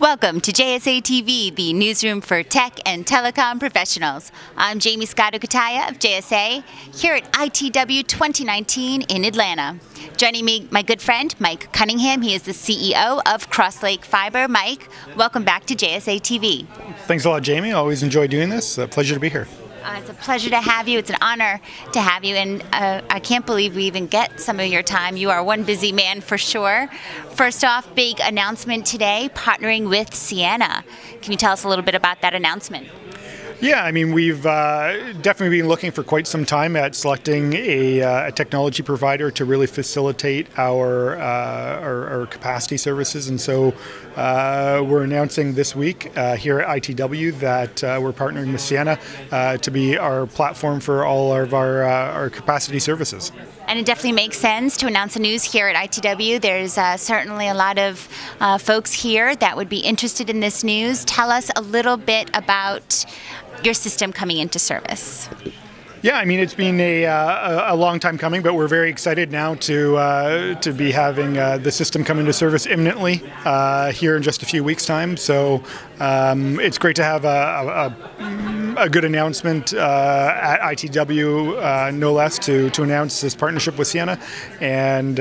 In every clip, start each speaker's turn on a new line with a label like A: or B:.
A: Welcome to JSA TV, the newsroom for tech and telecom professionals. I'm Jamie Scotto-Kataya of JSA, here at ITW 2019 in Atlanta. Joining me, my good friend, Mike Cunningham. He is the CEO of Crosslake Fibre. Mike, welcome back to JSA TV.
B: Thanks a lot, Jamie. Always enjoy doing this. A pleasure to be here.
A: It's a pleasure to have you. It's an honor to have you, and I can't believe we even get some of your time. You are one busy man for sure. First off, big announcement today, partnering with Ciena. Can you tell us a little bit about that announcement?
B: Yeah, I mean, we've definitely been looking for quite some time at selecting a technology provider to really facilitate our capacity services, and so we're announcing this week here at ITW that we're partnering with Ciena to be our platform for all of our capacity services.
A: And it definitely makes sense to announce the news here at ITW. There's certainly a lot of folks here that would be interested in this news. Tell us a little bit about your system coming into service.
B: Yeah, I mean, it's been a long time coming, but we're very excited now to be having the system come into service imminently here in just a few weeks' time. So it's great to have a good announcement at ITW, no less, to announce this partnership with Ciena, and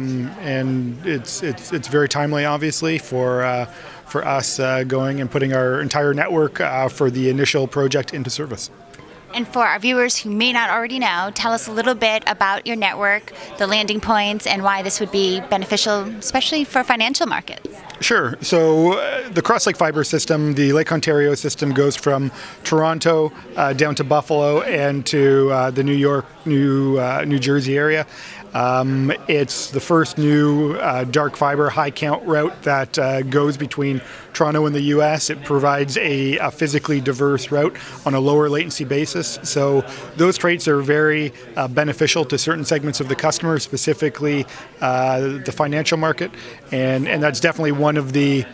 B: it's very timely, obviously, for us going and putting our entire network for the initial project into service.
A: And for our viewers who may not already know, tell us a little bit about your network, the landing points, and why this would be beneficial, especially for financial markets. Sure.
B: So the Crosslake Fibre system, the Lake Ontario system, goes from Toronto down to Buffalo and to the New York, New Jersey area. It's the first new dark fiber high count route that goes between Toronto and the US. It provides a physically diverse route on a lower latency basis. So those traits are very beneficial to certain segments of the customer, specifically the financial market, and that's definitely one of the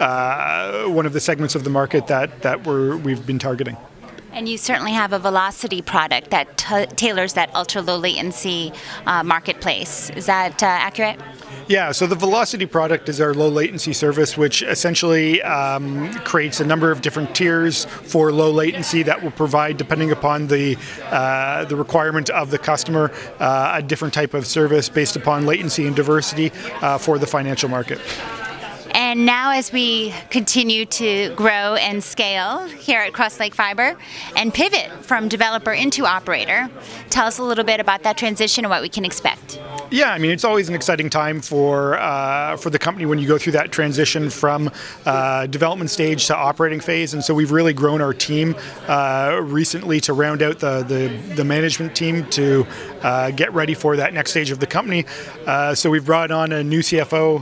B: segments of the market that we've been targeting.
A: And you certainly have a velocity product that tailors that ultra-low latency marketplace. Is that accurate?
B: Yeah, so the Velocity product is our low latency service, which essentially creates a number of different tiers for low latency that will provide, depending upon the requirement of the customer, a different type of service based upon latency and diversity for the financial market.
A: And now, as we continue to grow and scale here at Crosslake Fibre and pivot from developer into operator, tell us a little bit about that transition and what we can expect.
B: Yeah, I mean, it's always an exciting time for the company when you go through that transition from development stage to operating phase, and so we've really grown our team recently to round out the management team to get ready for that next stage of the company. So we've brought on a new CFO,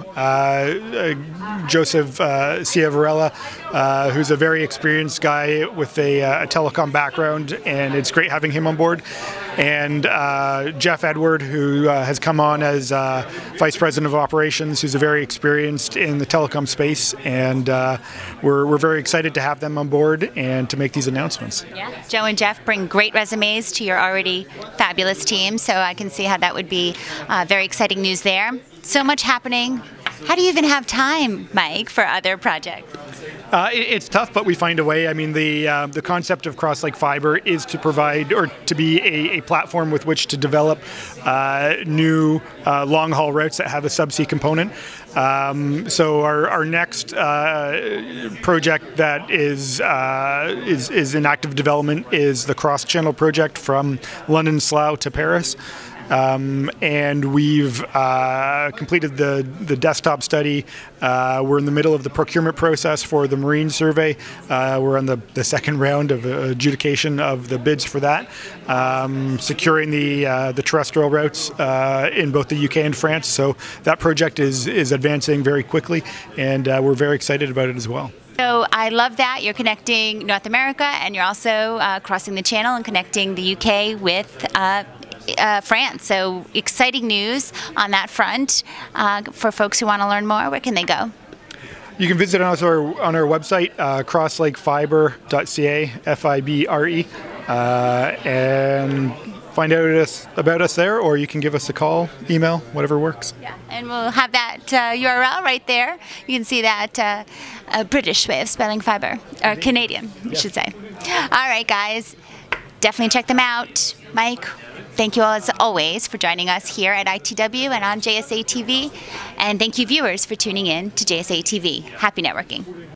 B: Joseph Ciavarella, who's a very experienced guy with a telecom background, and it's great having him on board. And Jeff Edward, who has come on as Vice President of Operations, who's very experienced in the telecom space, and we're very excited to have them on board and to make these announcements.
A: Yeah, Joe and Jeff bring great resumes to your already fabulous team, so I can see how that would be very exciting news there. So much happening. How do you even have time, Mike, for other projects?
B: It's tough, but we find a way. I mean, the concept of Crosslake Fibre is to provide, or to be a platform with which to develop new long-haul routes that have a subsea component. So our next project that is in active development is the cross-channel project from London Slough to Paris. And we've completed the desktop study. We're in the middle of the procurement process for the marine survey. We're on the second round of adjudication of the bids for that, securing the terrestrial routes in both the UK and France. So that project is advancing very quickly, and we're very excited about it as well.
A: So I love that you're connecting North America, and you're also crossing the channel and connecting the UK with France. So exciting news on that front. For folks who want to learn more, where can they go?
B: You can visit us on our website, crosslakefibre.ca, Fibre, and find out about us there, or you can give us a call, email, whatever works.
A: Yeah, and we'll have that URL right there. You can see that British way of spelling fiber, or Canadian, I should say. All right, guys, definitely check them out. Mike, thank you all as always for joining us here at ITW and on JSA TV. And thank you viewers for tuning in to JSA TV. Happy networking.